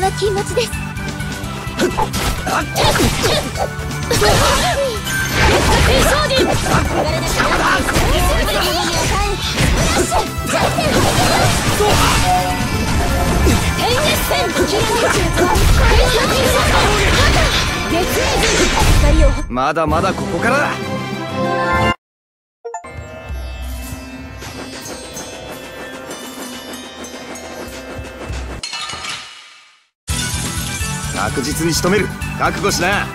は禁物です。 まだまだここからだ。確実に仕留める。覚悟しな。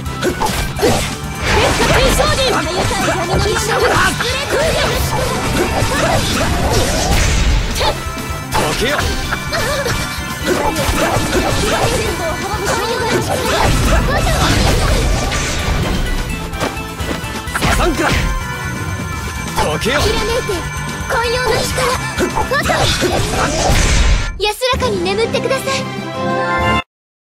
どけよ。ササンクラどけよ。 ひらめいて寛容の力。安らかに眠ってください。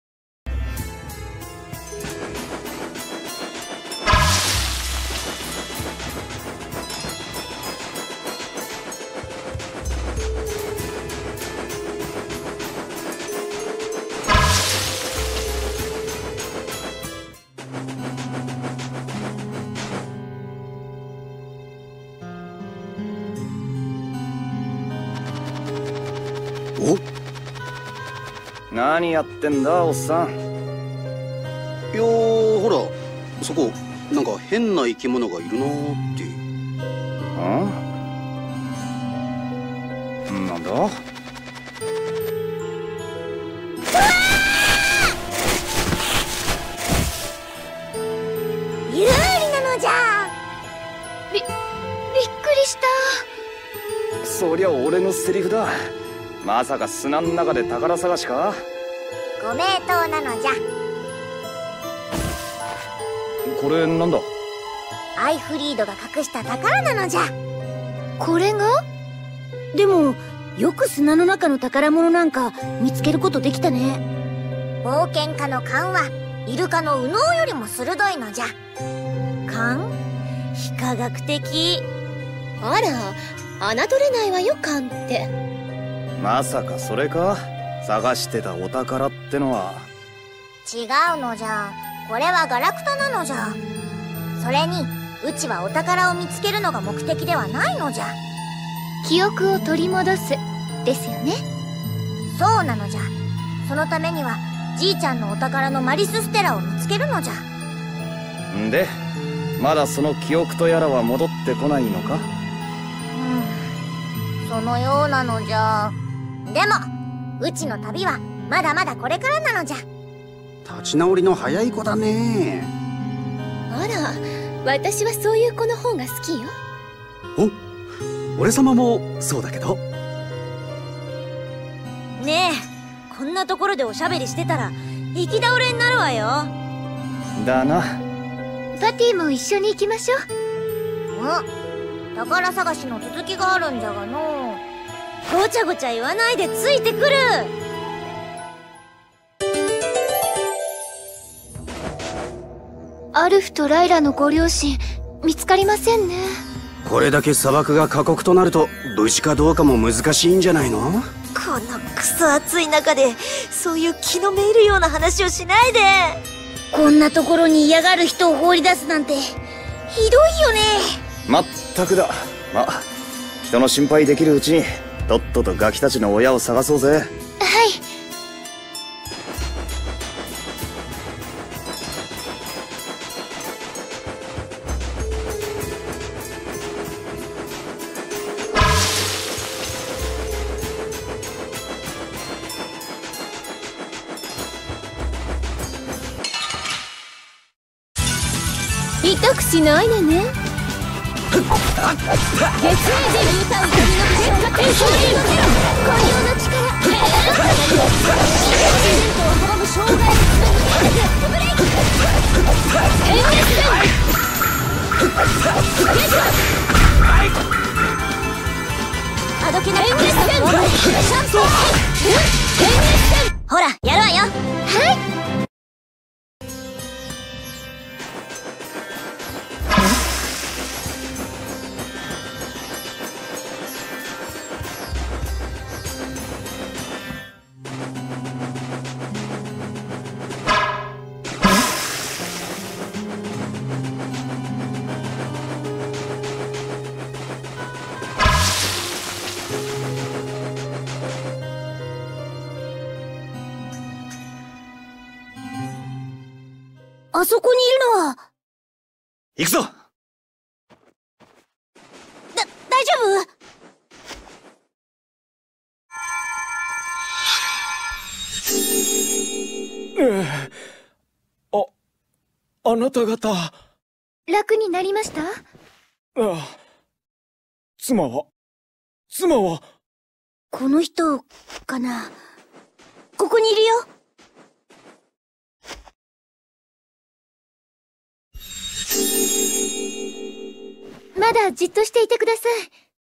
何やってんだおっさん。 いやほらそこなんか変な生き物がいるなーって。 なんだ。 有利なのじゃ。びっくりした。 そりゃ俺のセリフだ。まさか砂の中で宝探しか。 ご名答なのじゃ。 これなんだ。 アイフリードが隠した宝なのじゃ。これが？でもよく砂の中の宝物なんか見つけることできたね。冒険家の勘はイルカの右脳よりも鋭いのじゃ。勘？非科学的。あら、侮れないわよ勘って。 まさかそれか。探してたお宝ってのは。 違うのじゃ。これはガラクタなのじゃ。それにうちはお宝を見つけるのが目的ではないのじゃ。記憶を取り戻すですよね。そうなのじゃ。そのためにはじいちゃんのお宝のマリスステラを見つけるのじゃ。 んでまだその記憶とやらは戻ってこないのか。 そのようなのじゃ。でもうちの旅はまだまだこれからなのじゃ。 立ち直りの早い子だね。 あら、私はそういう子の方が好きよ。 俺様もそうだけど。 ねえ、こんなところでおしゃべりしてたら行き倒れになるわよ。 だな。 パティも一緒に行きましょう。宝探しの続きがあるんじゃがの。ごちゃごちゃ言わないでついてくる。アルフとライラのご両親見つかりませんね。 これだけ砂漠が過酷となると無事かどうかも難しいんじゃないの。 このクソ暑い中でそういう気のめいるような話をしないで。こんなところに嫌がる人を放り出すなんてひどいよね。 まったくだ。まあ人の心配できるうちにとっととガキたちの親を探そうぜ。 はい。痛くしないでね。月明人歌う鳥の結果天才の寛容な力。阻む障害物。ブレイク。天熱戦。あどけなく天熱戦。シャンプー。天熱戦。ほらやるわよ。はい。 あそこにいるのは。 行くぞ。 大丈夫？ あなた方。 楽になりました？ 妻はこの人かな。ここにいるよ。まだじっとしていてくださ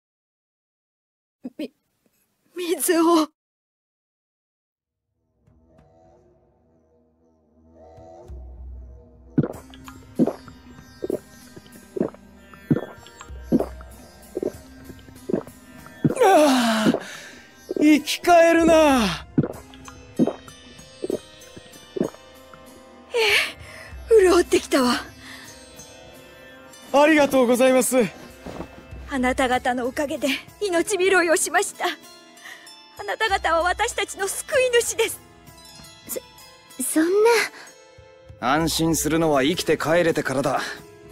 い。 水を。 生き返るな。 潤ってきたわ。 ありがとうございます。 あなた方のおかげで命拾いをしました。あなた方は私たちの救い主です。 そんな。 安心するのは生きて帰れてからだ。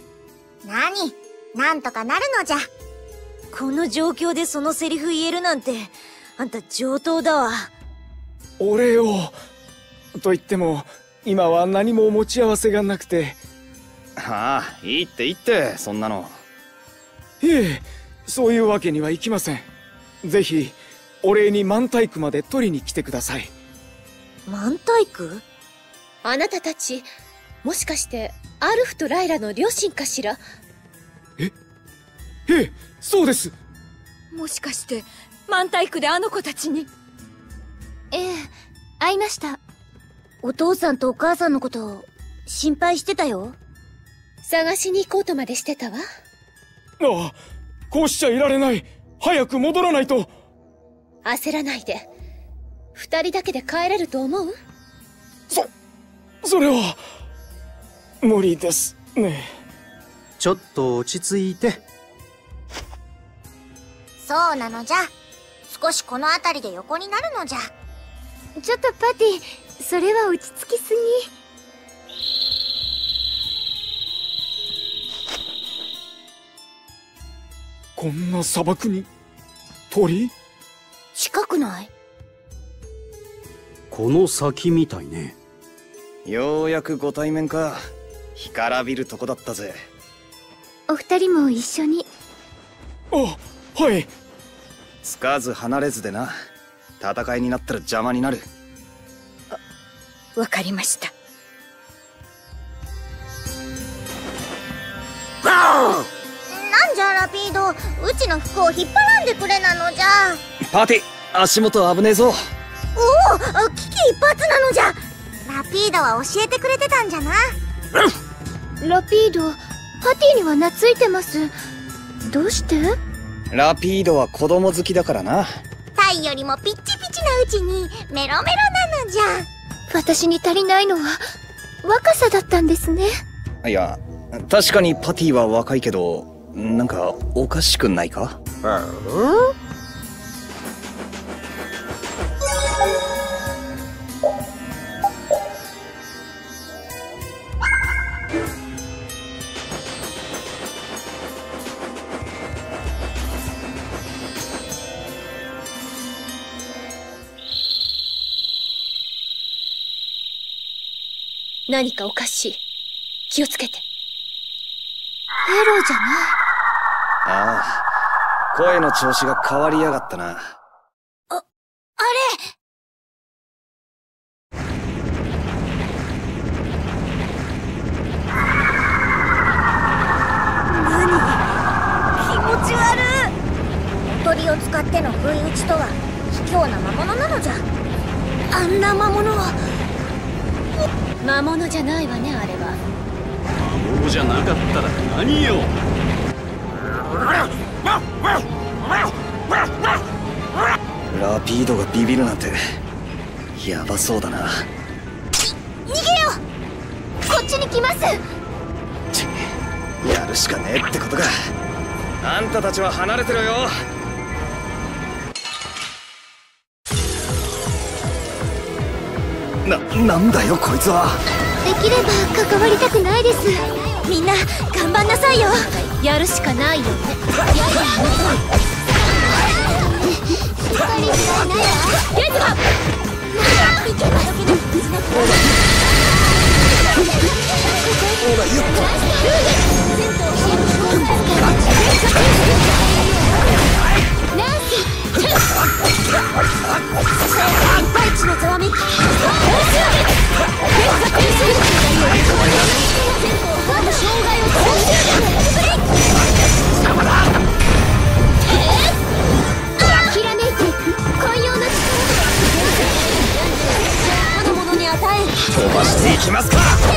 なんとかなるのじゃ。この状況でそのセリフ言えるなんて、あんた上等だわ。 お礼を。と言っても、今は何も持ち合わせがなくて。 ああ、いいっていいって、そんなの。 いえ、そういうわけにはいきません。ぜひ、お礼に万体区まで取りに来てください。 万体区？ あなたたち、もしかしてアルフとライラの両親かしら？ ええ、そうです。 もしかして万体区であの子たちに？ ええ、会いました。お父さんとお母さんのこと心配してたよ。 探しに行こうとまでしてたわ。 ああ、こうしちゃいられない。早く戻らないと。 焦らないで。2人だけで帰れると思う？ それは無理ですね。 ちょっと落ち着いて。 そうなのじゃ。少しこの辺りで横になるのじゃ。ちょっとパティ、それは落ち着きすぎ。 こんな砂漠に鳥？ 近くない？ この先みたいね。 ようやくご対面か。干からびるとこだったぜ。 お二人も一緒に。 あ、はい。 つかず離れずでな。戦いになったら邪魔になる。 わかりました。 なんじゃラピード、うちの服を引っ張らんでくれなのじゃ。 パーティ、足元危ねえぞ。 おお、危機一髪なのじゃ。ラピードは教えてくれてたんじゃな。ラピード、パティには懐いてます。どうして？ ラピードは子供好きだからな。 タイよりもピッチピチなうちにメロメロなのじゃ。私に足りないのは若さだったんですね。 いや、確かにパティは若いけど、なんかおかしくないか？ 何かおかしい。気をつけて。 エロじゃない。 ああ、声の調子が変わりやがったな。 あれ。気持ち悪い。鳥を使っての不意打ちとは卑怯な魔物なのじゃ。あんな魔物は魔物じゃないわね、あれは。 魔物じゃなかったら何よ。 ラピードがビビるなんてやばそうだな。 逃げよう。こっちに来ます。 やるしかねえってことか。あんたたちは離れてろよ。 なんだよこいつは。 敵きれば関わりたくないです。みんな頑張んなさいよ。 やるしかないよね。 飛ばしていきますか。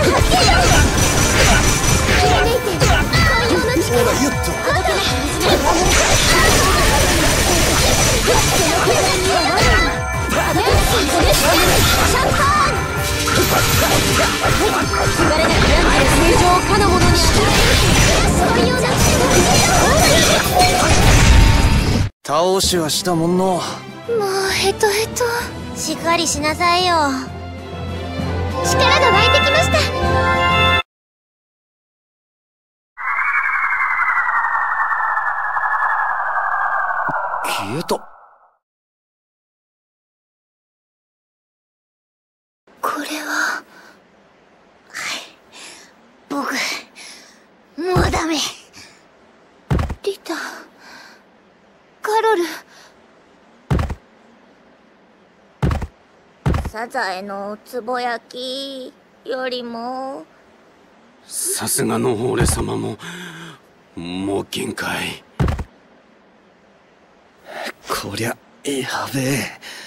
倒しはしたもんの。 もうヘトヘト。しっかりしなさいよ。力が湧いてきました。 消えた。 これは、僕もうダメ。リタ、カロル。サザエのつぼ焼きよりも、 さすがの俺様ももう限界。 こりゃやべえ。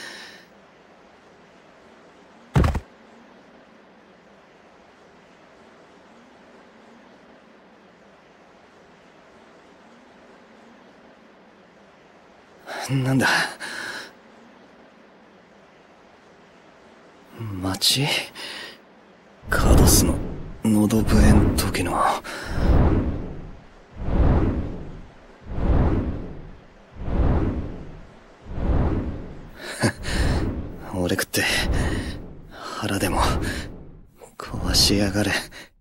なんだ、町カドスの喉笛ん時の。俺食って腹でも壊しやがれ。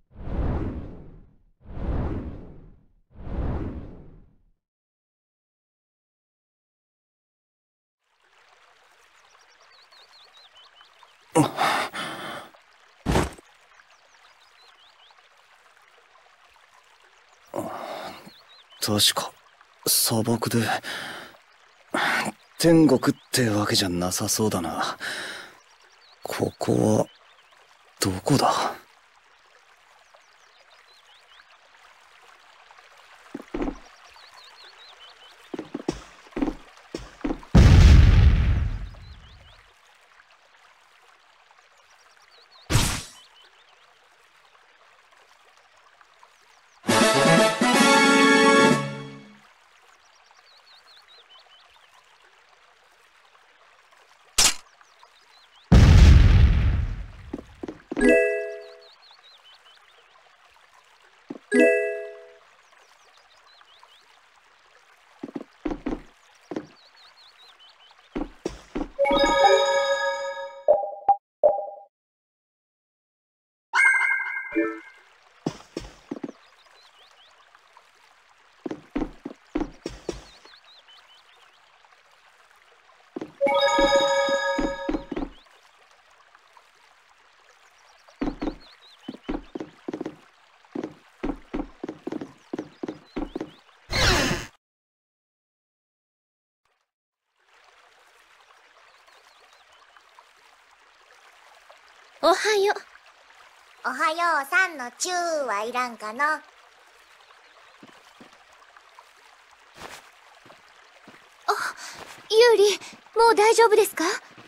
確か砂漠で天国ってわけじゃなさそうだな。ここはどこだ？ おはよう。 おはようさんのチューはいらんかな。ユーリ、もう大丈夫ですか？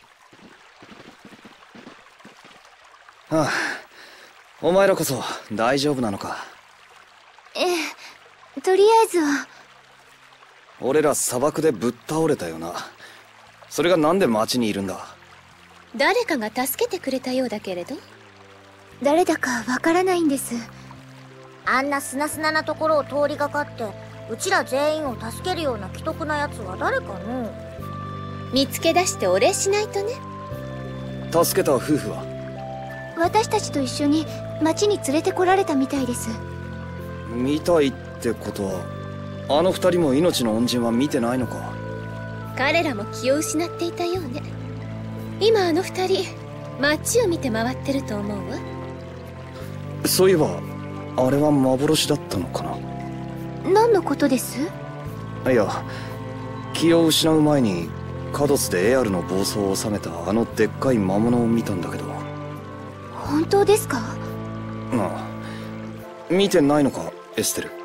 ああ、お前らこそ大丈夫なのか？ ええ、とりあえずは。 俺ら砂漠でぶっ倒れたよな。それがなんで町にいるんだ？ 誰かが助けてくれたようだけれど。 誰だかわからないんです。あんなスナスナなところを通りがかってうちら全員を助けるような奇特なやつは誰かの？ 見つけ出してお礼しないとね。 助けた夫婦は？ 私たちと一緒に町に連れてこられたみたいです。 見たいってことは、あの二人も命の恩人は見てないのか。 彼らも気を失っていたようね。今あの二人街を見て回ってると思うわ。 そういえばあれは幻だったのかな。 何のことです？ いや、気を失う前にカドスでエアルの暴走を収めたあのでっかい魔物を見たんだけど。 本当ですか？ ああ、見てないのかエステル。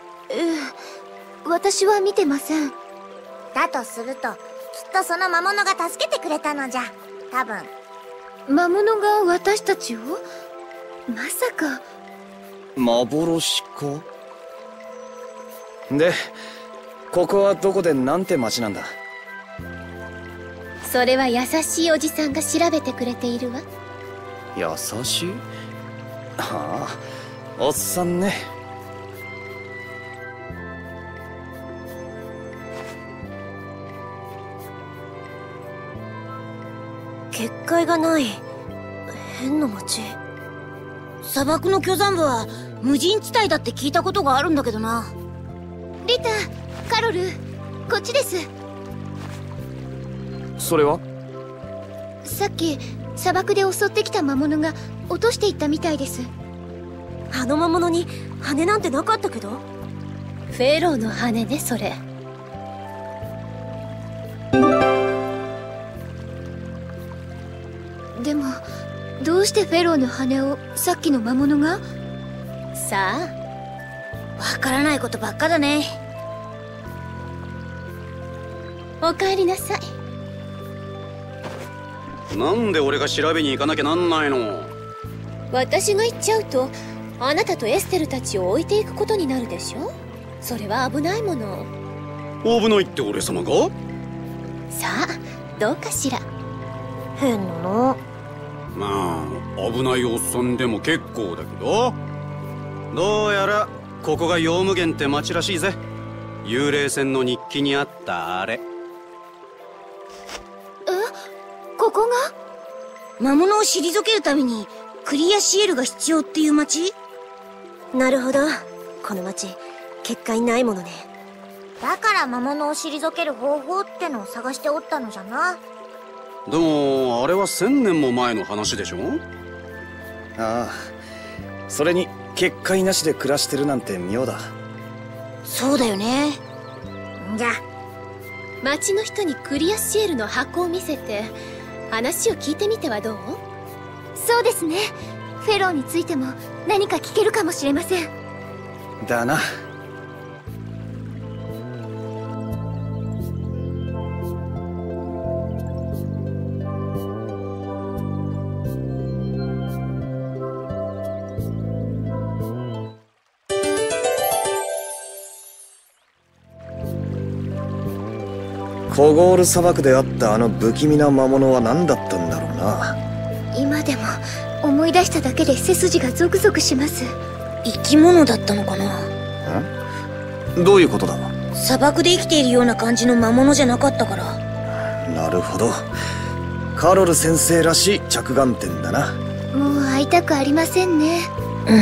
私は見てません。 だとすると、きっとその魔物が助けてくれたのじゃ。多分。 魔物が私たちを？まさか。 幻か。で、ここはどこでなんて町なんだ？ それは優しいおじさんが調べてくれているわ。 優しい？はあ、おっさんね。 結界がない。変な街。砂漠の巨山部は無人地帯だって聞いたことがあるんだけどな。 リタ、カロル、こっちです。 それは？ さっき砂漠で襲ってきた魔物が落としていったみたいです。 あの魔物に羽なんてなかったけど。 フェローの羽ね、それ。でもどうしてフェローの羽をさっきの魔物が？さあ、 わからないことばっかだね。 お帰りなさい。 なんで俺が調べに行かなきゃなんないの？ 私が行っちゃうとあなたとエステルたちを置いていくことになるでしょ。それは危ないもの。 危ないって俺様が？ さあ、どうかしら。 変なの。 まあ危ないおっさんでも結構だけど、どうやらここがヨウムゲンって町らしいぜ。幽霊船の日記にあったあれ。 ここが？ 魔物を退けるためにクリアシエルが必要っていう町？なるほど。この町結界ないものね。だから魔物を退ける方法ってのを探しておったのじゃな。 でもあれは1000年も前の話でしょ？ ああ、それに結界なしで暮らしてるなんて妙だ。 そうだよね。じゃあ町の人にクリアシエルの箱を見せて話を聞いてみてはどう？そうですね。フェローについても何か聞けるかもしれません。 だな。コゴール砂漠であったあの不気味な魔物は何だったんだろうな。 今でも思い出しただけで背筋がゾクゾクします。 生き物だったのかな。 どういうことだ？ 砂漠で生きているような感じの魔物じゃなかったから。 なるほど。カロル先生らしい着眼点だな。 もう会いたくありませんね。 うん。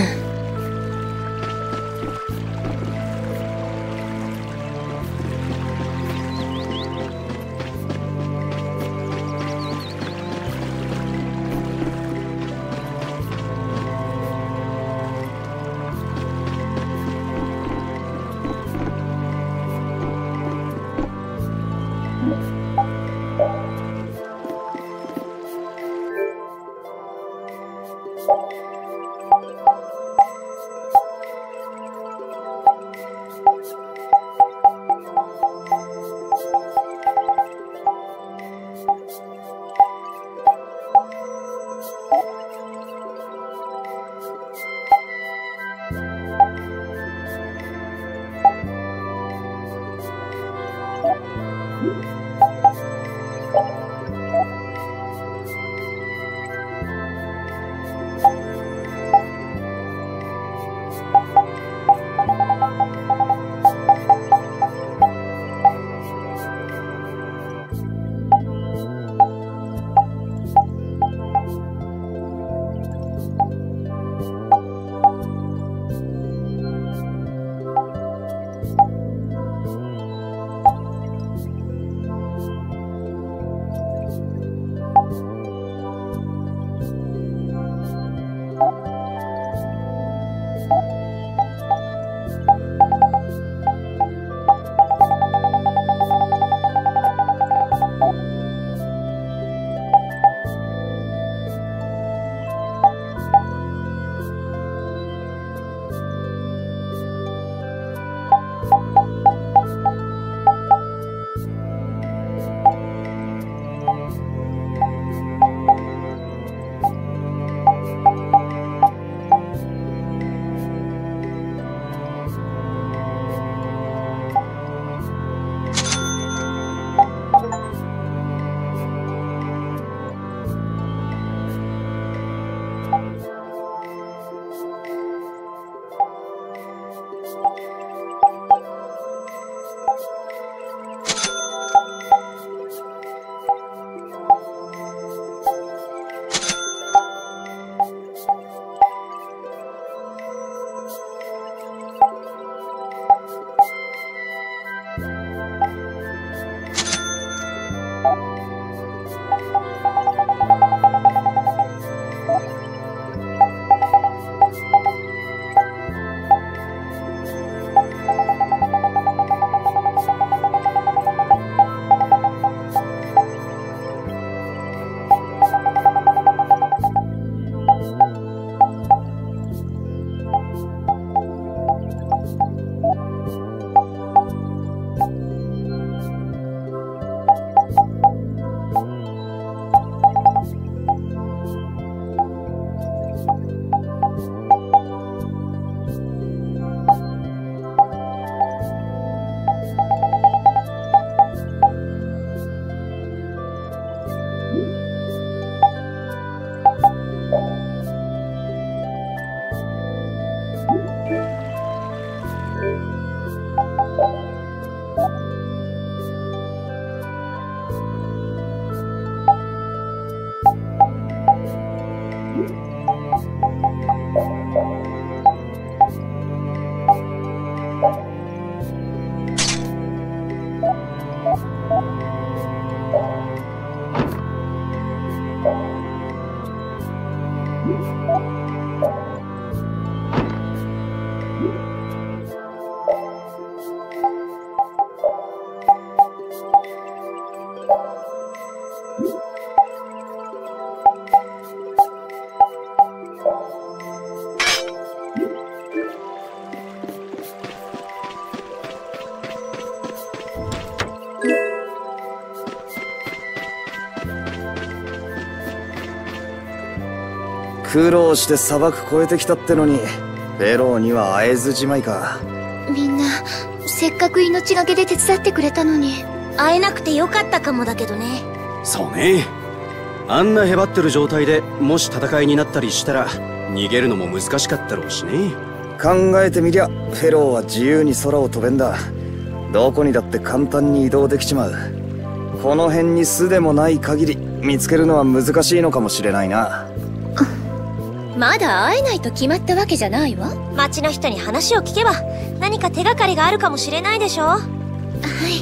苦労して砂漠越えてきたってのにフェローには会えずじまいか。 みんなせっかく命がけで手伝ってくれたのに。 会えなくてよかったかもだけどね。 そうね。あんなへばってる状態でもし戦いになったりしたら逃げるのも難しかったろうしね。 考えてみりゃフェローは自由に空を飛べんだ。どこにだって簡単に移動できちまう。この辺に巣でもない限り見つけるのは難しいのかもしれないな。 まだ会えないと決まったわけじゃないわ。 町の人に話を聞けば何か手がかりがあるかもしれないでしょ。 はい、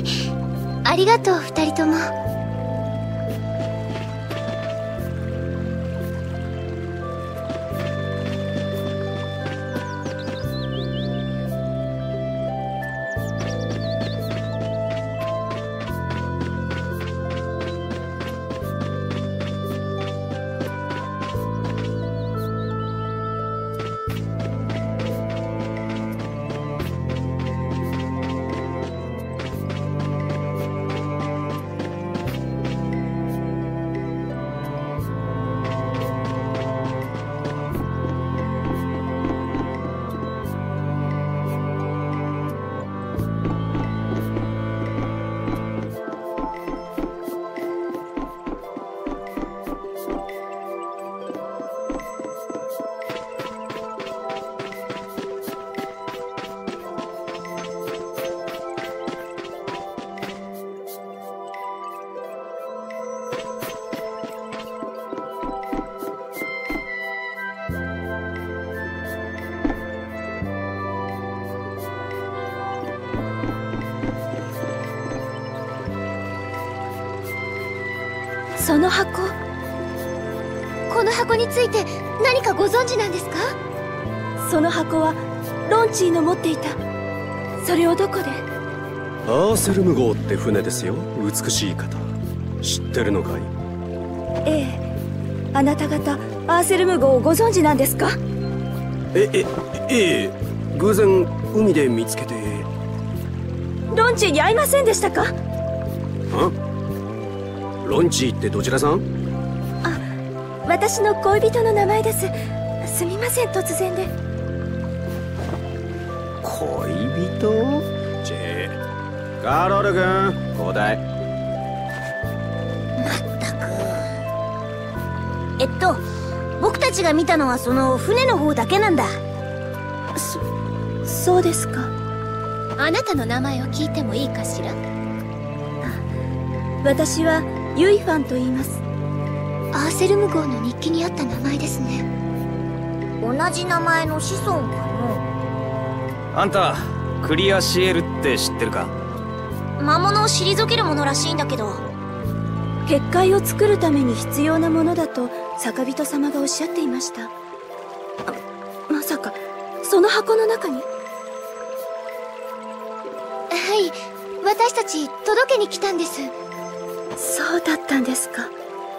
ありがとう二人とも。 その箱、 この箱について何かご存知なんですか？ その箱はロンチーの持っていた。それをどこで？ アーセルム号って船ですよ。美しい方知ってるのかい？ ええ。あなた方アーセルム号をご存知なんですか？ ええ、偶然海で見つけて。 ロンチーに会いませんでしたか？ ロンチーってどちらさん？ あ、私の恋人の名前です。すみません、突然で。 恋人？カロル君、交代。 まったく。僕たちが見たのはその船の方だけなんだ。 そうですか。 あなたの名前を聞いてもいいかしら？ 私はユイファンと言います。 アーセルム号の日記にあった名前ですね。 同じ名前の子孫かあんたクリアシエルって知ってるか？ 魔物を退けるものらしいんだけど。 結界を作るために必要なものだと坂人様がおっしゃっていました。まさかその箱の中に？ はい、私たち届けに来たんです。 そうだったんですか。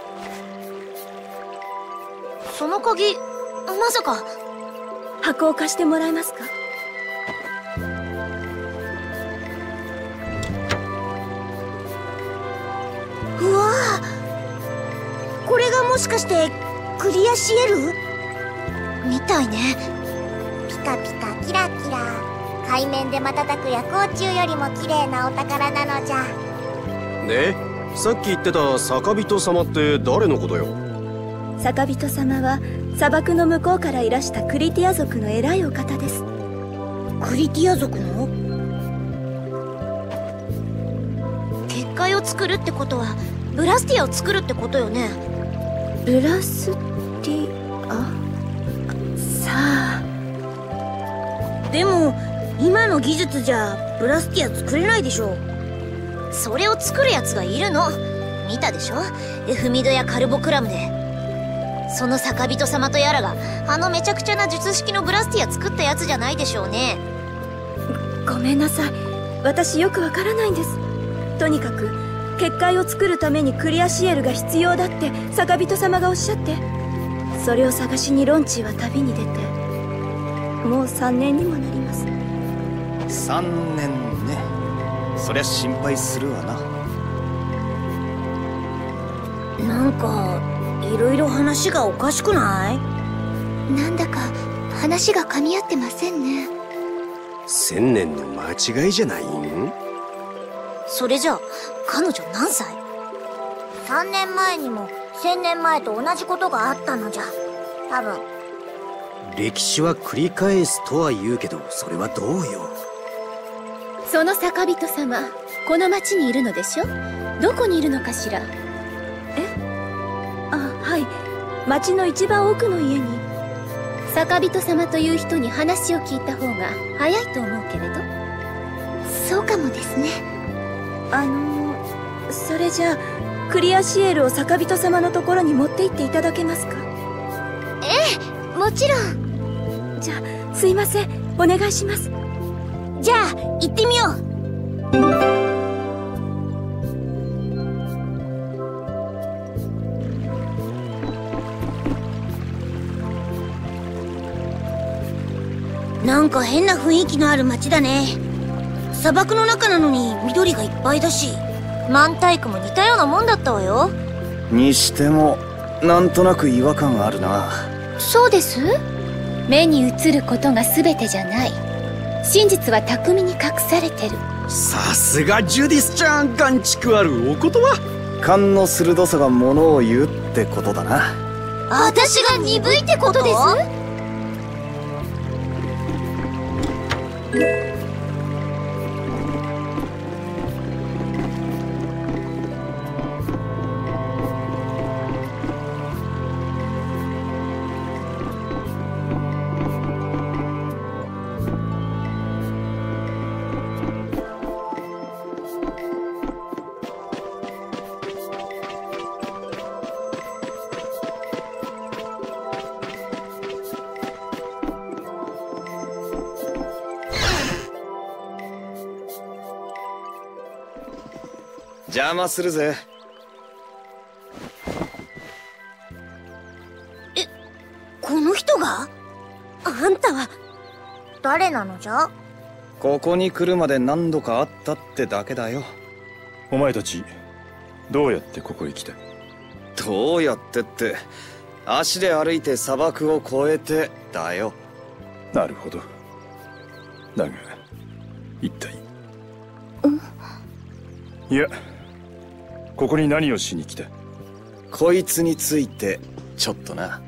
その鍵、まさか。 箱を貸してもらえますか？ うわあ、これがもしかしてクリアシエルみたいね。ピカピカキラキラ、海面で瞬く夜光虫よりも綺麗なお宝なのじゃ。 で、さっき言ってた坂人様って誰のことよ？ 坂人様は砂漠の向こうからいらしたクリティア族の偉いお方です。 クリティア族の？結界を作るってことはブラスティアを作るってことよね。 ブラスティア？さあ。 でも今の技術じゃブラスティア作れないでしょ。それを作るやつがいるの。見たでしょ、エフミドやカルボクラムで。その坂人様とやらがあのめちゃくちゃな術式のブラスティア作ったやつじゃないでしょうね。 ごめんなさい、私よくわからないんです。とにかく結界を作るためにクリアシエルが必要だって坂人様がおっしゃって、それを探しにロンチーは旅に出てもう3年にもなります。 3年ね。そりゃ心配するわな。 なんかいろいろ話がおかしくない？ なんだか話が噛み合ってませんね。 千年の間違いじゃないん？ それじゃあ彼女何歳？3年前にも1000年前と同じことがあったのじゃ。多分。 歴史は繰り返すとは言うけど、それはどうよ。 その酒人様、この町にいるのでしょ？どこにいるのかしら？ はい、町の一番奥の家に。 酒人様という人に話を聞いた方が早いと思うけれど。そうかもですね。 それじゃあクリアシエルを酒人様のところに持って行っていただけますか？ ええ、もちろん。 じゃあすいません、お願いします。 じゃあ行ってみよう。なんか変な雰囲気のある街だね。砂漠の中なのに緑がいっぱいだし、マンタイクも似たようなもんだったわよ。 にしてもなんとなく違和感あるな。 そうです。目に映ることが全てじゃない。真実は巧みに隠されてる。 さすがジュディスちゃん、眼蓄あるお言葉。 勘の鋭さがものを言うってことだな。 私が鈍いってことです？ 邪魔するぜ。 この人が？あんたは誰なのじゃ？ ここに来るまで何度かあったってだけだよ。 お前たちどうやってここへ来た？ どうやってって足で歩いて砂漠を越えてだよ。 なるほど。だが一体。いや、ここに何をしに来た？ こいつについてちょっとな。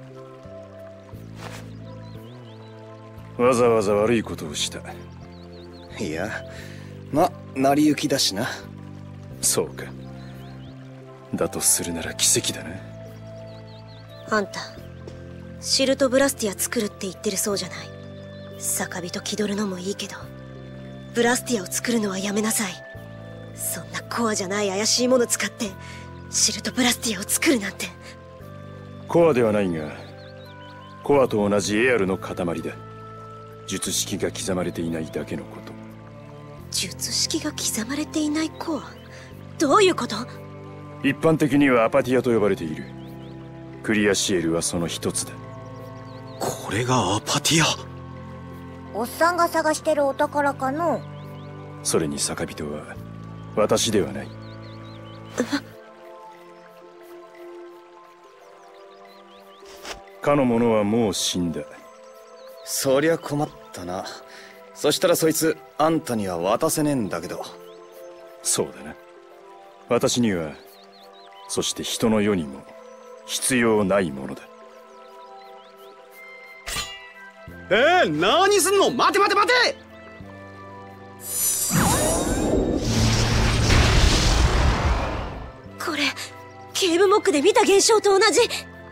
わざわざ悪いことをした？ いや、成り行きだしな。 そうか。だとするなら奇跡だな。 あんたシルトブラスティア作るって言ってるそうじゃない。酒人気取るのもいいけど、ブラスティアを作るのはやめなさい。そんなコアじゃない怪しいもの使ってシルトブラスティアを作るなんて。 コアではないが、コアと同じエアルの塊だ。術式が刻まれていないだけのこと。 術式が刻まれていないコア？どういうこと？ 一般的にはアパティアと呼ばれている。クリアシエルはその一つだ。 これがアパティア？ おっさんが探してるお宝かの？ それに酒人は私ではない。かの者はもう死んだ。 そりゃ困ったな。そしたらそいつあんたには渡せねえんだけど。 そうだな。私には、そして人の世にも必要ないものだ。 何すんの？待て待て待て！ これケーブモックで見た現象と同じ。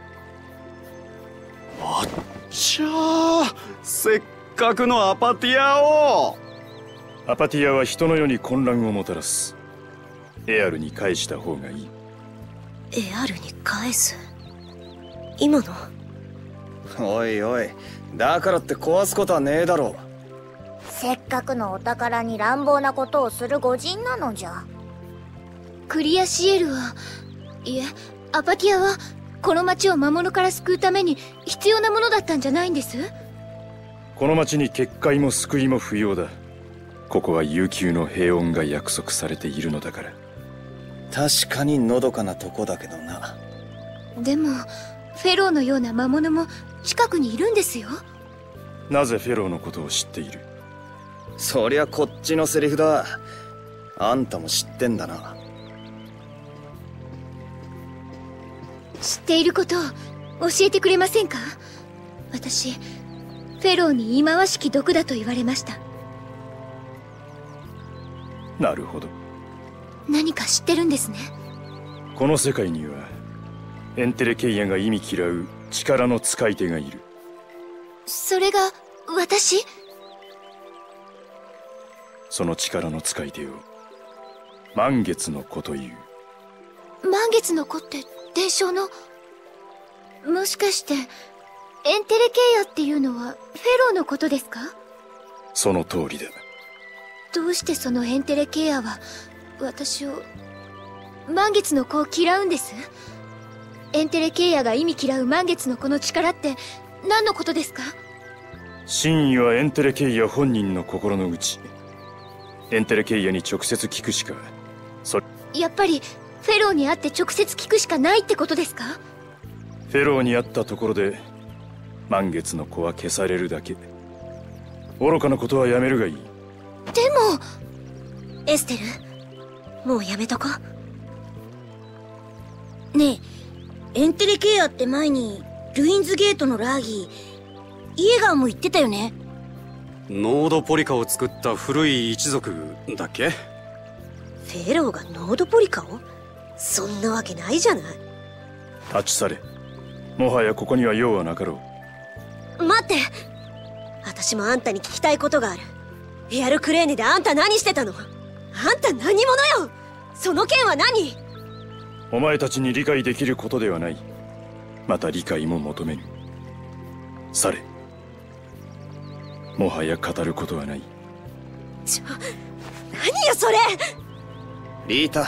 あっちゃー、せっかくのアパティアを。 アパティアは人の世に混乱をもたらす。エアルに返した方がいい。 エアルに返す？今の？ おいおい、だからって壊すことはねえだろ。 せっかくのお宝に乱暴なことをする御仁なのじゃ。 クリアシエルは、いえ、アパティアはこの町を魔物から救うために必要なものだったんじゃないんです？ この町に結界も救いも不要だ。ここは悠久の平穏が約束されているのだから。 確かにのどかなとこだけどな。 でもフェローのような魔物も近くにいるんですよ。 なぜフェローのことを知っている？ そりゃこっちのセリフだ。あんたも知ってんだな。 知っていることを教えてくれませんか？私、フェローに忌まわしき毒だと言われました。 なるほど。 何か知ってるんですね。 この世界にはエンテレケイアが忌み嫌う力の使い手がいる。 それが私？ その力の使い手を満月の子という。 満月の子って伝承の？もしかしてエンテレケイアっていうのはフェローのことですか？ その通りだ。 どうしてそのエンテレケイアは私を、満月の子を嫌うんです？エンテレケイアが忌み嫌う満月の子の力って何のことですか？ 真意はエンテレケイア本人の心の内。エンテレケイアに直接聞くしか。 やっぱりフェローに会って直接聞くしかないってことですか？ フェローに会ったところで満月の子は消されるだけ。愚かなことはやめるがいい。 でもエステル、もうやめとこ。 ねえ、エンテレケイアって前にルインズゲートのラーギー、イエガーも言ってたよね。 ノードポリカを作った古い一族だっけ？ フェローがノードポリカを？そんなわけないじゃない。 立ち去れ。もはやここには用はなかろう。待って、私もあんたに聞きたいことがある。エアルクレーネであんた何してたの？あんた何者よ？その件は何？ お前たちに理解できることではない。また理解も求めぬ。去れ。もはや語ることはない。 何よそれ！ リータ。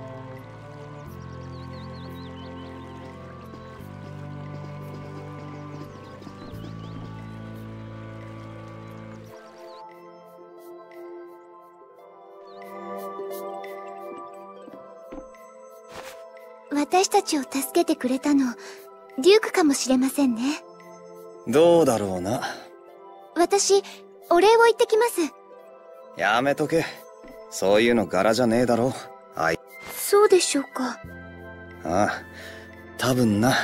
私たちを助けてくれたの、デュークかもしれませんね。 どうだろうな。 私、お礼を言ってきます。 やめとけ。そういうの柄じゃねえだろ。 そうでしょうか。 ああ、多分な。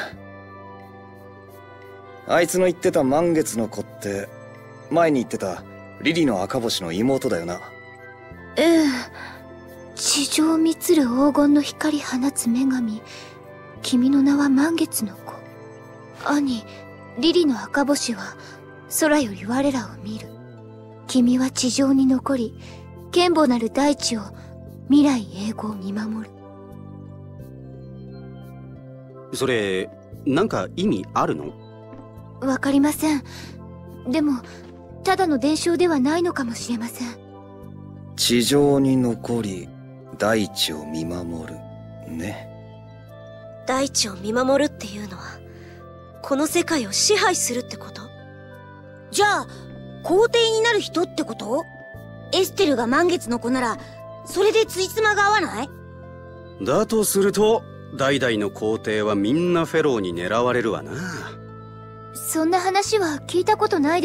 あいつの言ってた満月の子って、前に言ってたリリの赤星の妹だよな。 ええ。地上満つる黄金の光放つ女神、君の名は満月の子。兄、リリの赤星は空より我らを見る。君は地上に残り、堅固なる大地を未来永劫見守る。 それ、なんか意味あるの？ わかりません。でも、ただの伝承ではないのかもしれません。 地上に残り、大地を見守る。ね。 大地を見守るっていうのは、この世界を支配するってこと？ じゃあ、皇帝になる人ってこと？エステルが満月の子なら、それでついつまが合わない？ だとすると、代々の皇帝はみんなフェローに狙われるわな。 そんな話は聞いたことないです。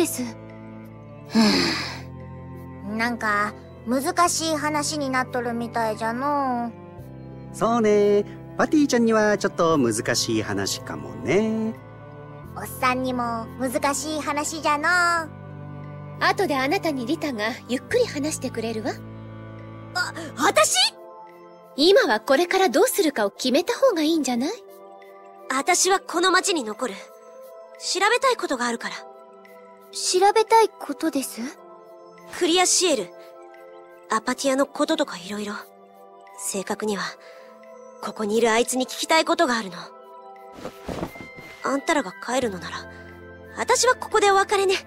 なんか、難しい話になっとるみたいじゃのう。そうね。パティちゃんにはちょっと難しい話かもね。 おっさんにも難しい話じゃの。 後であなたにリタがゆっくり話してくれるわ。 私？ 今はこれからどうするかを決めた方がいいんじゃない？ 私はこの町に残る。調べたいことがあるから。 調べたいことです？ クリアシエル、アパティアのこととかいろいろ。正確には、ここにいるあいつに聞きたいことがあるの。あんたらが帰るのなら、私はここでお別れね。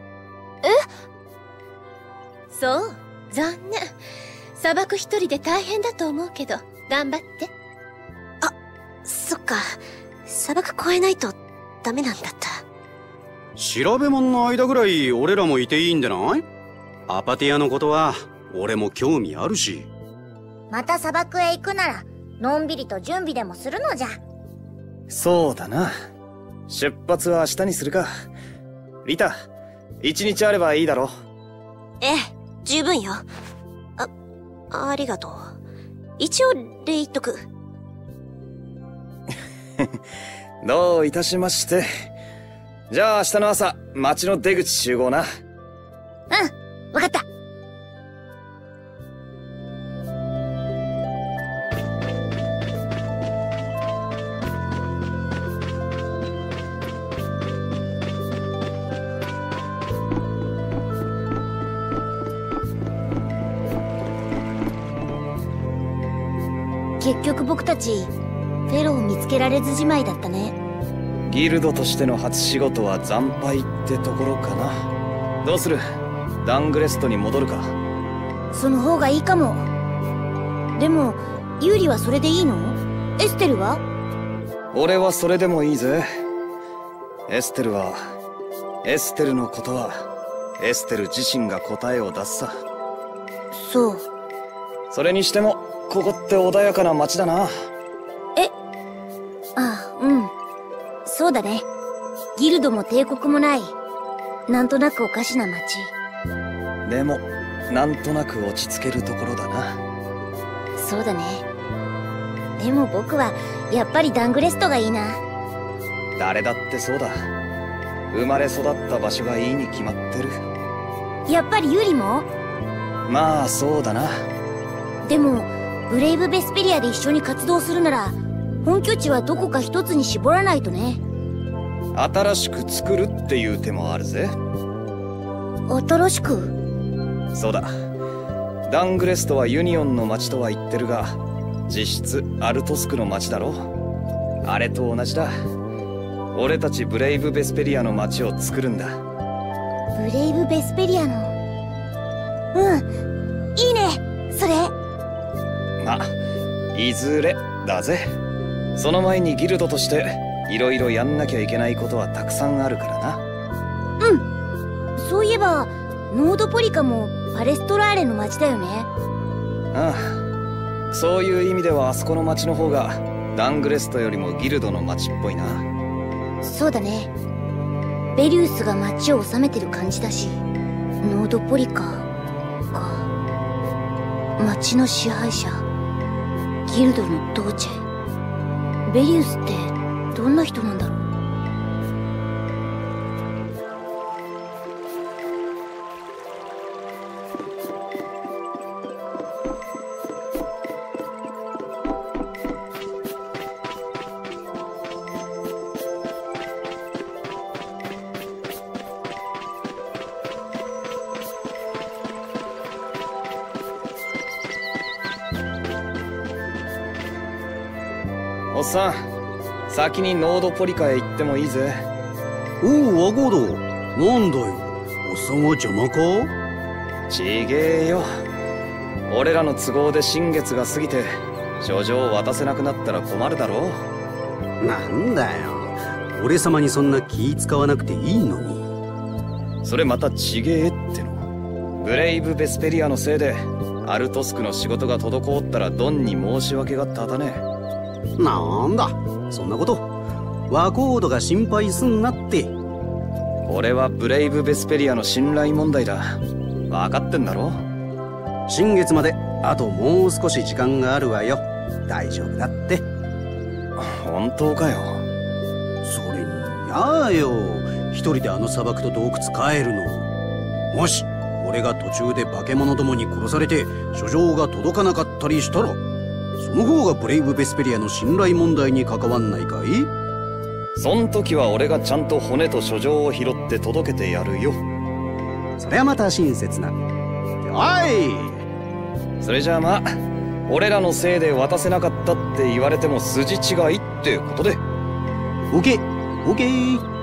そう、残念。砂漠一人で大変だと思うけど、頑張って。 そっか。砂漠越えないとダメなんだった。 調べ物の間ぐらい俺らもいていいんでない？アパティアのことは俺も興味あるし。 また砂漠へ行くならのんびりと準備でもするのじゃ。 そうだな。 出発は明日にするか。リタ、一日あればいいだろ。 ええ、十分よ。ありがとう。一応礼言っとく。 どういたしまして。じゃあ明日の朝、町の出口集合な。 うん、わかった。結局僕たちフェロを見つけられずじまいだったね。 ギルドとしての初仕事は惨敗ってところかな。どうする？ダングレストに戻るか。 その方がいいかも。でもユーリはそれでいいの？エステルは？ 俺はそれでもいいぜ。エステルのことはエステル自身が答えを出すさ。 そう。 それにしてもここって穏やかな街だな。 うん。そうだね。ギルドも帝国もない。なんとなくおかしな街。 でも、なんとなく落ち着けるところだな。 そうだね。でも僕は、やっぱりダングレストがいいな。 誰だってそうだ。生まれ育った場所がいいに決まってる。 やっぱりユーリも？ まあ、そうだな。 でも、ブレイブ・ベスペリアで一緒に活動するなら、本拠地はどこか一つに絞らないとね。 新しく作るっていう手もあるぜ。 新しく？ そうだ。ダングレストはユニオンの町とは言ってるが、実質アルトスクの町だろ。あれと同じだ。俺たちブレイブ・ベスペリアの町を作るんだ。 ブレイブ・ベスペリアの。いいね、それ。 ま、いずれだぜ。その前にギルドとしていろいろやんなきゃいけないことはたくさんあるからな。 そういえばノードポリカもパレストラーレの町だよね。 ああ、そういう意味ではあそこの町の方がダングレストよりもギルドの町っぽいな。 そうだね。ベリウスが町を治めてる感じだし、ノードポリカか。町の支配者ギルドのドーチェ。ベリウスってどんな人なんだろう。 おっさん、先にノードポリカへ行ってもいいぜ。 おう、アゴード。なんだよ、おっさんは邪魔か？ ちげえよ。俺らの都合で新月が過ぎて書状を渡せなくなったら困るだろ。 なんだよ、俺様にそんな気使わなくていいのに。 それまたちげえっての。ブレイブ・ベスペリアのせいでアルトスクの仕事が滞ったらドンに申し訳が立たねえ。 なんだそんなこと、ワコードが心配すんなって。 これはブレイブ・ベスペリアの信頼問題だ。分かってんだろ。 新月まであともう少し時間があるわよ。大丈夫だって。 本当かよ。 それにやあよ、一人であの砂漠と洞窟帰るの。もし俺が途中で化け物どもに殺されて書状が届かなかったりしたら、その方がブレイブ・ベスペリアの信頼問題に関わんないかい？ そん時は俺がちゃんと骨と書状を拾って届けてやるよ。 それはまた親切な。おい！ それじゃあまあ、俺らのせいで渡せなかったって言われても筋違いってことで。 オッケーオッケー。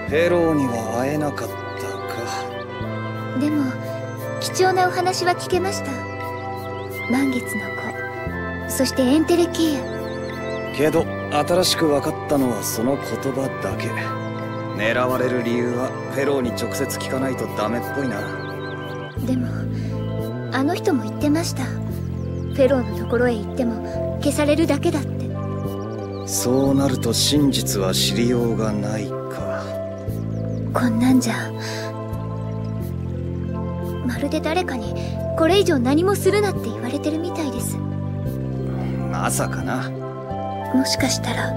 フェローには会えなかったか。 でも貴重なお話は聞けました。満月の子、そしてエンテレケイア。 けど新しく分かったのはその言葉だけ。狙われる理由はフェローに直接聞かないとダメっぽいな。 でもあの人も言ってました。フェローのところへ行っても消されるだけだって。 そうなると真実は知りようがないか。 こんなんじゃまるで誰かにこれ以上何もするなって言われてるみたいです。 まさかな。 もしかしたら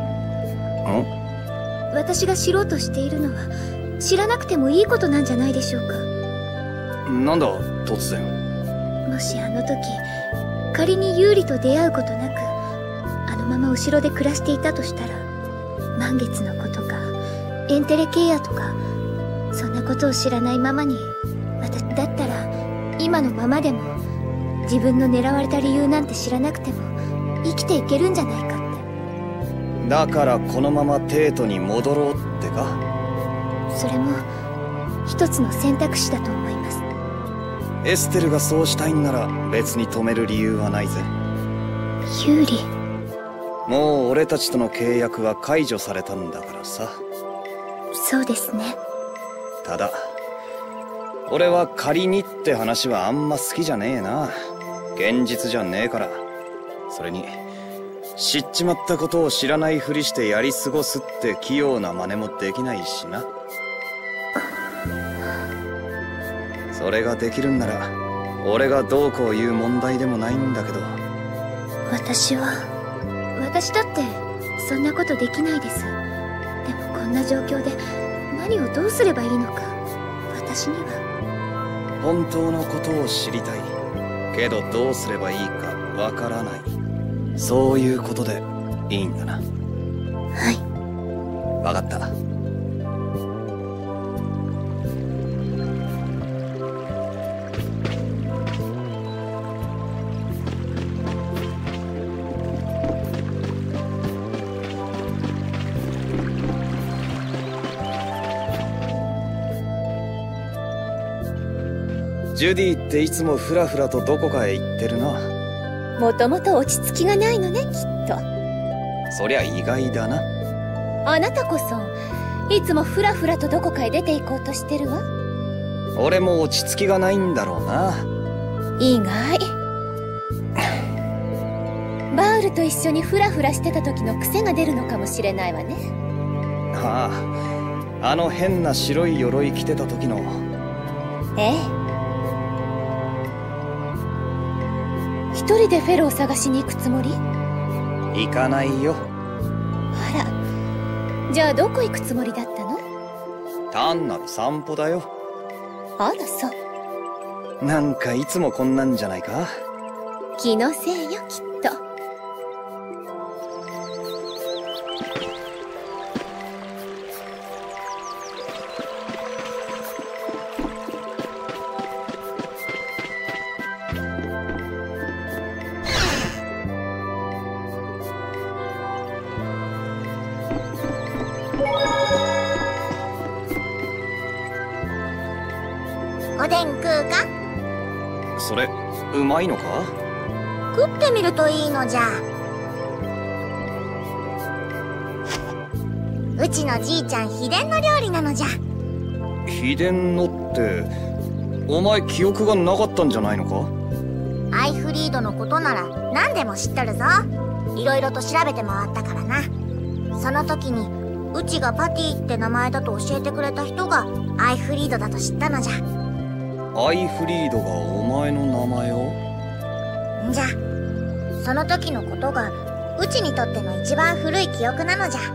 私が知ろうとしているのは知らなくてもいいことなんじゃないでしょうか。 なんだ突然。 もしあの時仮にユーリと出会うことなくあのまま後ろで暮らしていたとしたら、満月の子とかエンテレケイアとかそんなことを知らないままに、私だったら今のままでも自分の狙われた理由なんて知らなくても生きていけるんじゃないかって。 だからこのままテートに戻ろうってか。 それも一つの選択肢だと思います。 エステルがそうしたいんなら別に止める理由はないぜ。 ユーリ、 もう俺たちとの契約は解除されたんだからさ。 そうですね。 ただ俺は仮にって話はあんま好きじゃねえな。現実じゃねえから。それに知っちまったことを知らないふりしてやり過ごすって器用な真似もできないしな。それができるんなら俺がどうこう言う問題でもないんだけど。 私だってそんなことできないです。でもこんな状況で何をどうすればいいのか私には。 本当のことを知りたいけどどうすればいいかわからない、そういうことでいいんだな。 はい、 わかった。ジュディっていつもフラフラとどこかへ行ってるな。 もともと落ち着きがないのね、きっと。 そりゃ意外だな。 あなたこそいつもフラフラとどこかへ出て行こうとしてるわ。 俺も落ち着きがないんだろうな。 意外。バウルと一緒にフラフラしてた時の癖が出るのかもしれないわね。 ああ、あの変な白い鎧着てた時の。 ええ。一人でフェロを探しに行くつもり？ 行かないよ。 あら、じゃあどこ行くつもりだったの？ 単なる散歩だよ。 あらそう。 なんかいつもこんなんじゃないか。 気のせいよ、きっと。 おでん食うか？ それうまいのか？ 食ってみるといいのじゃ。うちのじいちゃん秘伝の料理なのじゃ。 秘伝のってお前記憶がなかったんじゃないのか？ アイフリードのことなら何でも知っとるぞ。いろいろと調べて回ったからな。その時にうちがパティって名前だと教えてくれた人がアイフリードだと知ったのじゃ。 アイフリードがお前の名前を？ んじゃ、その時のことがうちにとっての一番古い記憶なのじゃ。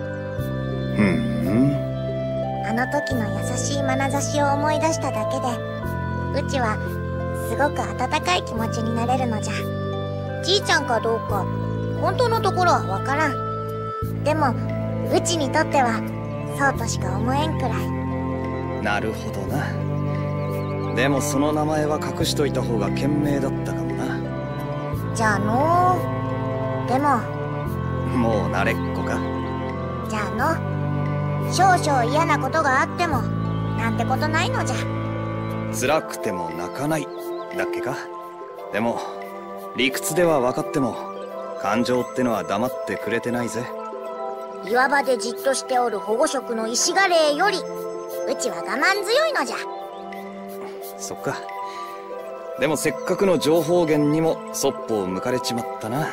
あの時の優しい眼差しを思い出しただけでうちはすごく温かい気持ちになれるのじゃ。じいちゃんかどうか本当のところはわからん。でもうちにとってはそうとしか思えんくらい。 なるほどな。でもその名前は隠しといた方が賢明だったかもな。 じゃあのでももう慣れっこか。 じゃあの少々嫌なことがあってもなんてことないのじゃ。 辛くても泣かないだっけか。でも理屈では分かっても感情ってのは黙ってくれてないぜ。 岩場でじっとしておる保護色の石ガレーよりうちは我慢強いのじゃ。 そっか。でもせっかくの情報源にもそっぽを向かれちまったな。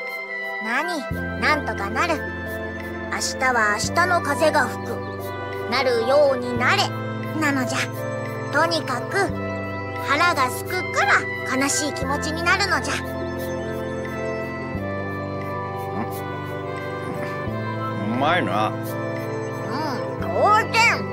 なんとかなる。明日は明日の風が吹く。なるようになれなのじゃ。とにかく腹がすくから悲しい気持ちになるのじゃ。 うまいな。 当然。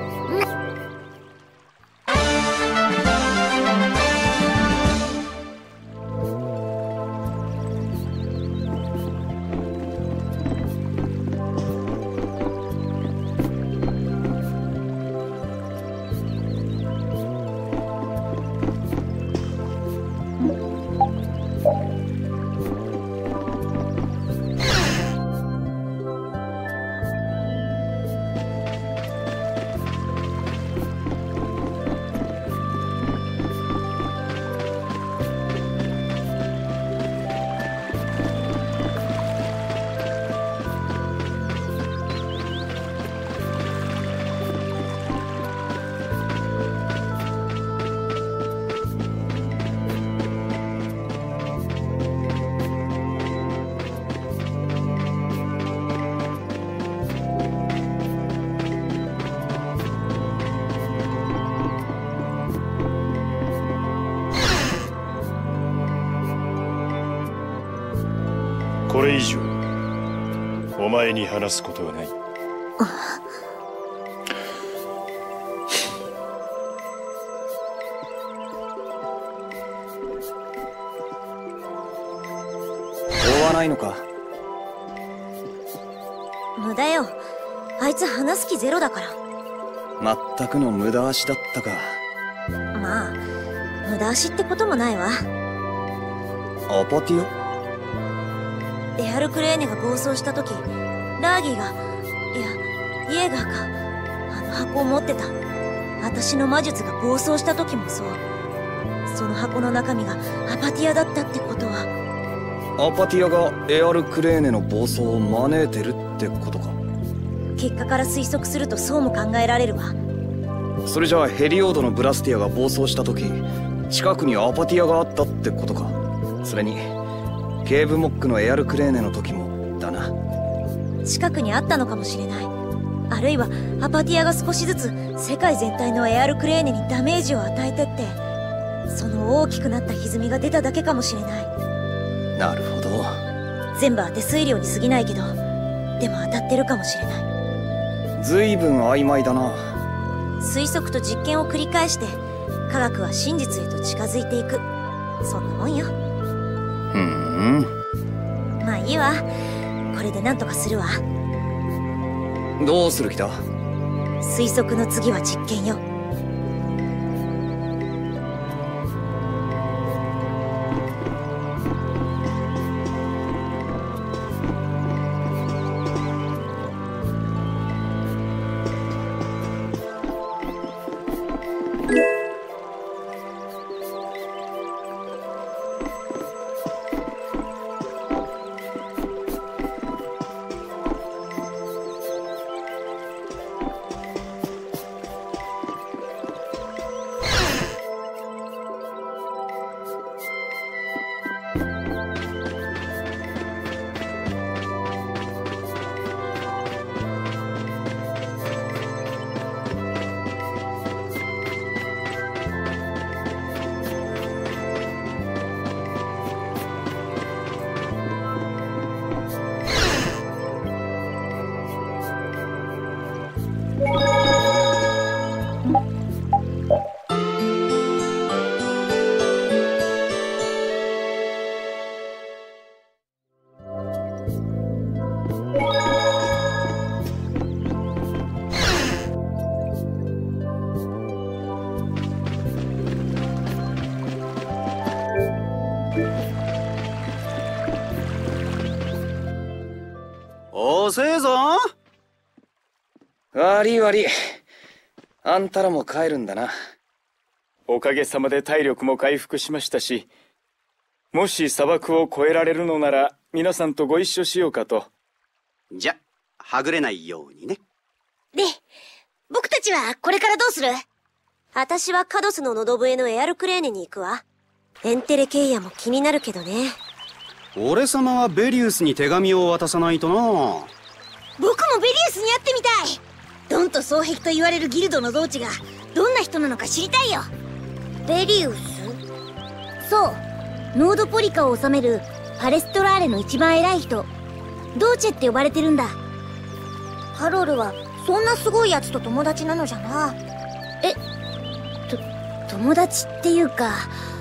これ以上お前に話すことはない。 追わないのか。 無駄よ。あいつ話す気ゼロだから。 全くの無駄足だったか。 まあ無駄足ってこともないわ。 アパティア？ エアルクレーネが暴走した時、ラーギーが、いやイエーガーか、あの箱を持ってた。私の魔術が暴走した時もそう。その箱の中身がアパティアだったってことは。 アパティアがエアルクレーネの暴走を招いてるってことか。 結果から推測するとそうも考えられるわ。 それじゃあヘリオードのブラスティアが暴走した時、近くにアパティアがあったってことか。それにケーブモックのエアルクレーネの時もだな。 近くにあったのかもしれない。あるいはアパティアが少しずつ世界全体のエアルクレーネにダメージを与えてって、その大きくなった歪みが出ただけかもしれない。 なるほど。 全部当て推量に過ぎないけど、でも当たってるかもしれない。 ずいぶん曖昧だな。 推測と実験を繰り返して科学は真実へと近づいていく、そんなもんよ。まあいいわ。これでなんとかするわ。 どうする気だ？ 推測の次は実験よ。 遅えぞ。 悪い悪い。あんたらも帰るんだな。 おかげさまで体力も回復しましたし、もし砂漠を越えられるのなら皆さんとご一緒しようかと。 じゃ、はぐれないようにね。 で、僕たちはこれからどうする？ 私はカドスの喉笛のエアルクレーネに行くわ。エンテレケイヤも気になるけどね。 俺様はベリウスに手紙を渡さないとな。 僕もベリウスに会ってみたい。ドンと双璧と言われるギルドの同地がどんな人なのか知りたいよ。ベリウス？そう、ノードポリカを治めるパレストラーレの一番偉い人、ドーチェって呼ばれてるんだ。カロルはそんなすごいやつと友達なのじゃな。友達っていうか、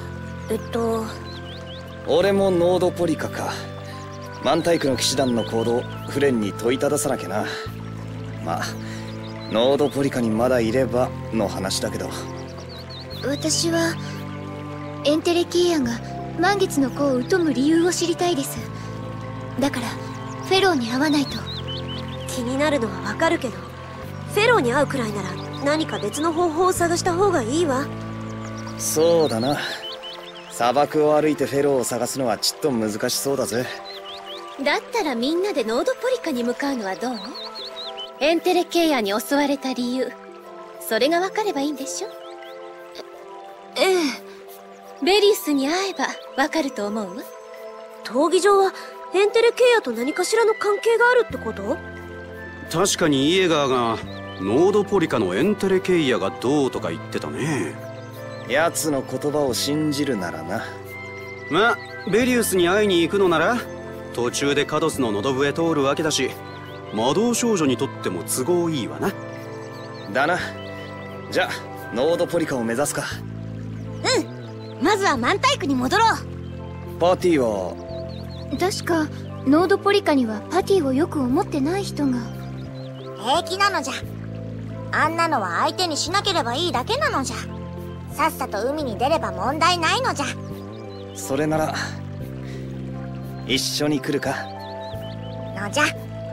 俺もノードポリカか。マンタイクの騎士団の行動、フレンに問いたださなきゃな。まあノードポリカにまだいればの話だけど。 私はエンテレケイヤが満月の子を疎む理由を知りたいです。だからフェローに会わないと。 気になるのはわかるけど、フェローに会うくらいなら何か別の方法を探した方がいいわ。 そうだな。砂漠を歩いてフェローを探すのはちっと難しそうだぜ。 だったらみんなでノードポリカに向かうのはどう？エンテレケイヤに襲われた理由、それが分かればいいんでしょ？ ええ。 ベリウスに会えば分かると思うわ。 闘技場はエンテレケイヤと何かしらの関係があるってこと？ 確かにイエガーがノードポリカのエンテレケイヤがどうとか言ってたね。 奴の言葉を信じるならな。 まあベリウスに会いに行くのなら途中でカドスの喉笛通るわけだし、魔導少女にとっても都合いいわな。 だな。じゃあノードポリカを目指すか。 うん、まずはマンタイクに戻ろう。 パーティーは確かノードポリカにはパティをよく思ってない人が。 平気なのじゃ。あんなのは相手にしなければいいだけなのじゃ。さっさと海に出れば問題ないのじゃ。 それなら一緒に来るか。 のじゃ。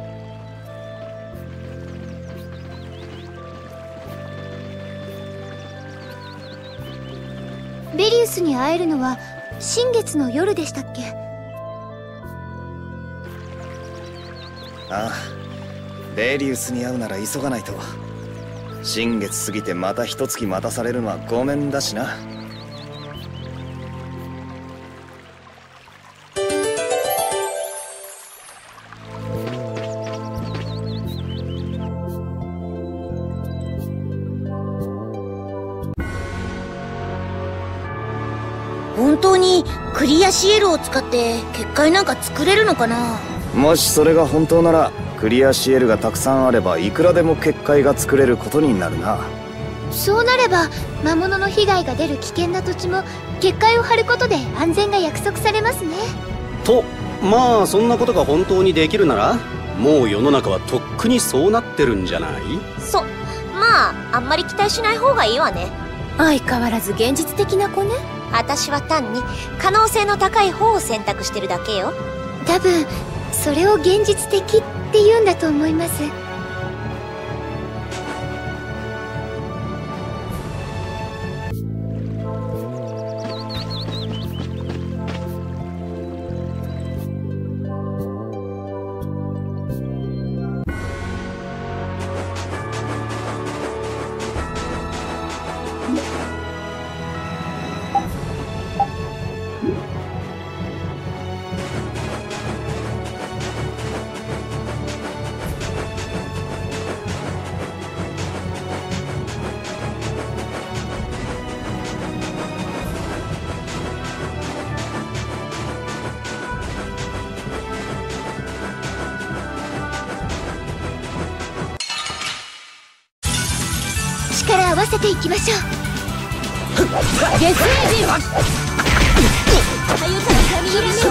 ベリウスに会えるのは新月の夜でしたっけ？ ああ、ベリウスに会うなら急がないと。新月過ぎてまた一月待たされるのはごめんだしな。 本当にクリアシエルを使って結界なんか作れるのかな？ もしそれが本当ならクリアシエルがたくさんあればいくらでも結界が作れることになるな。 そうなれば魔物の被害が出る危険な土地も結界を張ることで安全が約束されますね。 とまあそんなことが本当にできるならもう世の中はとっくにそうなってるんじゃない？ まああんまり期待しない方がいいわね。 相変わらず現実的な子ね。 私は単に可能性の高い方を選択してるだけよ。 多分それを現実的って言うんだと思います。力合わせていきましょう。 月明人はよたら髪色に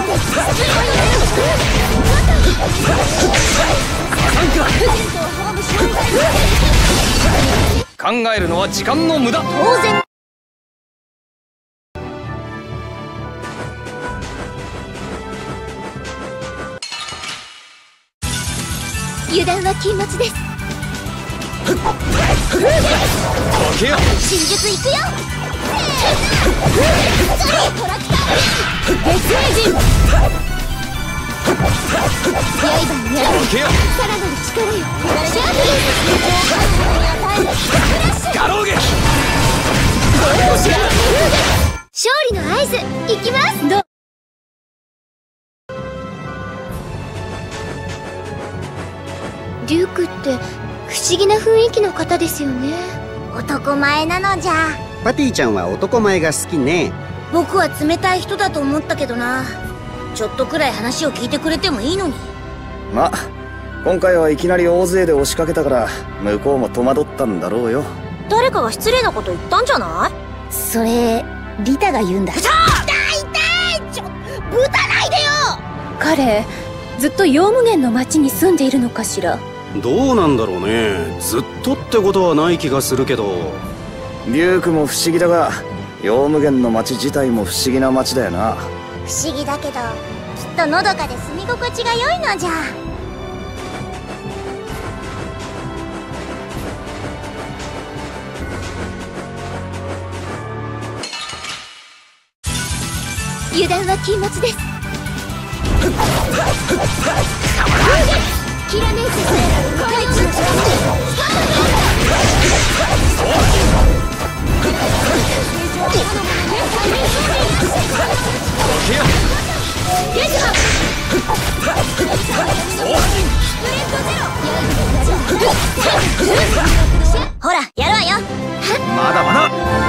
考えるのは時間の無駄。 当然。 油断は禁物です。 真術いくよ。トラクター月影人刃にやるさらなる力よ。シャープガローゲ勝利の合図いきます。 デュークって不思議な雰囲気の方ですよね。 男前なのじゃ。 パティちゃんは男前が好きね。 僕は冷たい人だと思ったけどな。ちょっとくらい話を聞いてくれてもいいのに。 ま、今回はいきなり大勢で押しかけたから向こうも戸惑ったんだろうよ。 誰かが失礼なこと言ったんじゃない？ それリタが言うんだ。痛いちょぶたないでよ。 彼ずっとヨウムゲンの町に住んでいるのかしら。 どうなんだろうね。ずっとってことはない気がするけど。 デュークも不思議だがヨウムゲンの町自体も不思議な町だよな。 不思議だけどきっとのどかで住み心地が良いのじゃ。 油断は禁物です。キラネース大地の力ほらやるわよ。 まだまだ。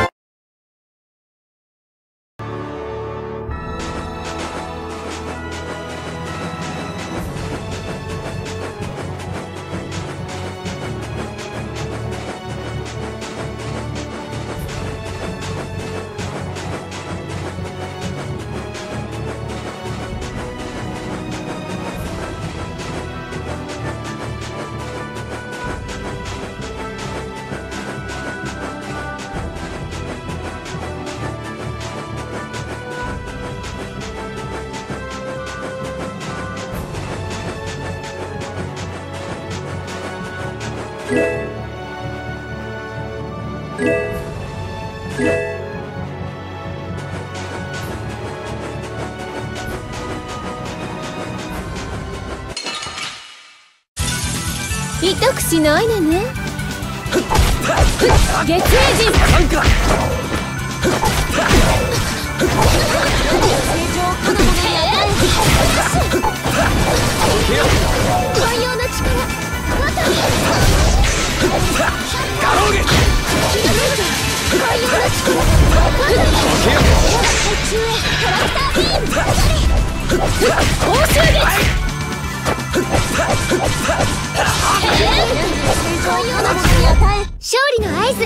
痛くしないでね。月影人寛容な力ガローゲ勝利の合図。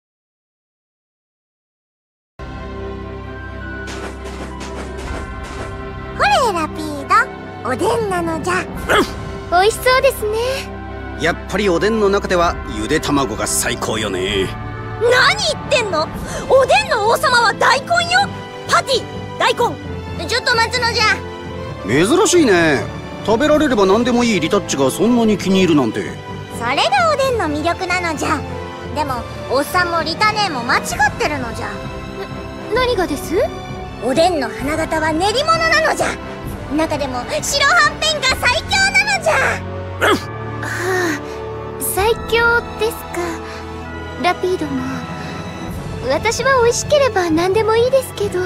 ほれラピード、おでんなのじゃ。 美味しそうですね。 やっぱりおでんの中ではゆで卵が最高よね。 何言ってんの？おでんの王様は大根よ。パティ、大根。 ちょっと待つのじゃ。 珍しいね。食べられれば何でもいいリタッチがそんなに気に入るなんて。 それがおでんの魅力なのじゃ。でもおっさんもリタ姉も間違ってるのじゃ。 何がです？ おでんの花形は練り物なのじゃ。中でも白はんぺんが最強なのじゃ。 はあ、最強ですか。ラピードも私は美味しければ何でもいいですけど。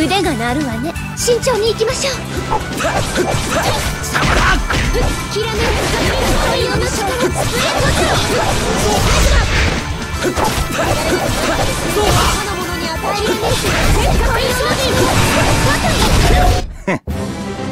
腕が鳴るわね。 慎重に行きましょう。きらめく光の力、スプレッド他の者に与えられる世界の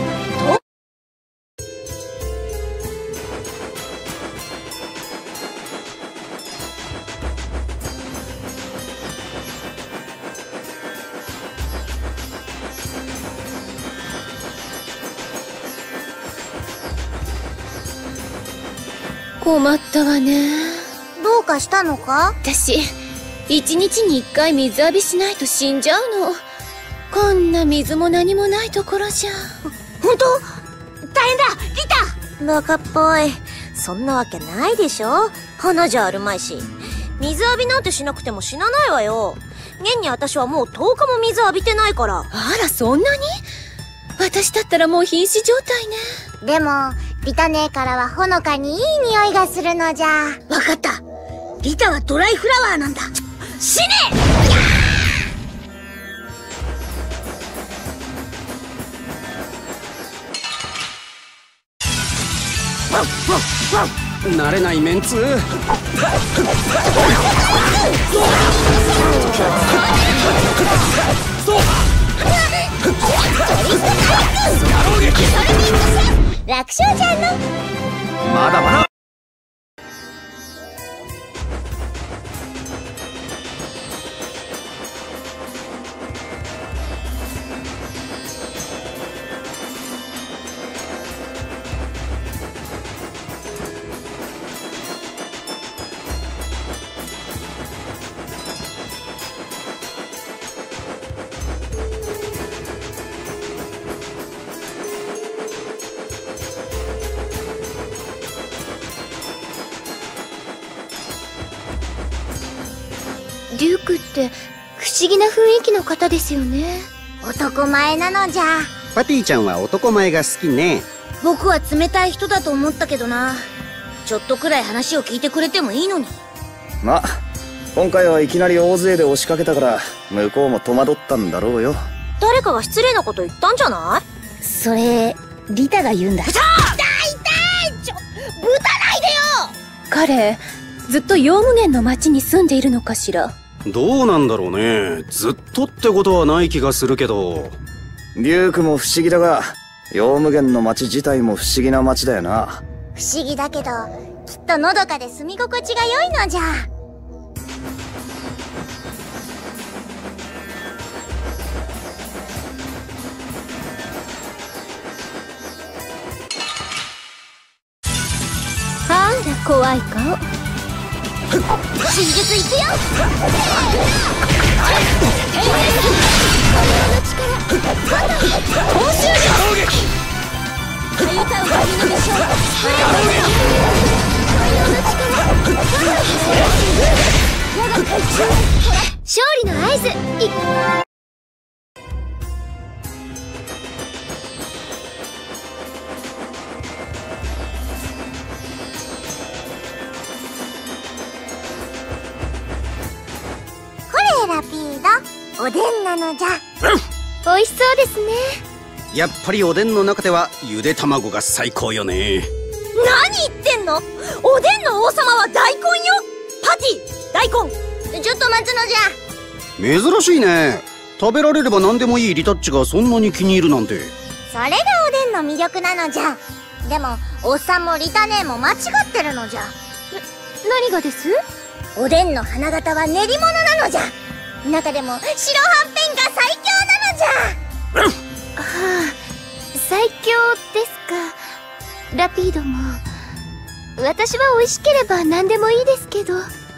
困ったわね。 どうかしたのか？ 私、1日に1回水浴びしないと死んじゃうの。こんな水も何もないところじゃ。 本当？大変だ、リタ！ バカっぽい。そんなわけないでしょ。花じゃあるまいし。水浴びなんてしなくても死なないわよ。現に私はもう10日も水浴びてないから。 あら、そんなに？私だったらもう瀕死状態ね。 でもリタ姉からはほのかにいい匂いがするのじゃ。わかった。リタはドライフラワーなんだ。死ね！ 慣れないメンツ。 楽勝じゃんの。 まだまだ。 デュークって不思議な雰囲気の方ですよね。 男前なのじゃ。 パティちゃんは男前が好きね。 僕は冷たい人だと思ったけどな。ちょっとくらい話を聞いてくれてもいいのに。 ま、今回はいきなり大勢で押しかけたから向こうも戸惑ったんだろうよ。 誰かが失礼なこと言ったんじゃない？ それリタが言うんだ。痛いちょ、ぶたないでよ。 彼、ずっとヨウムゲンの町に住んでいるのかしら。 どうなんだろうね。ずっとってことはない気がするけど。 デュークも不思議だが、ヨウムゲンの町自体も不思議な町だよな。 不思議だけどきっとのどかで住み心地が良いのじゃ。 あら、怖い顔。 真術いくよ。 勝利の合図。 ラピード、おでんなのじゃ。 美味しそうですね。 やっぱりおでんの中ではゆで卵が最高よね。 何言ってんの？おでんの王様は大根よ。パティ、大根。 ちょっと待つのじゃ。珍しいね。食べられれば何でもいいリタッチがそんなに気に入るなんて。 それがおでんの魅力なのじゃ。でもおっさんもリタ姉も間違ってるのじゃ。 何がです？ おでんの花形は練り物なのじゃ。中でも白はんぺんが最強なのじゃ。 はあ、最強ですか。ラピードも私は美味しければ何でもいいですけど。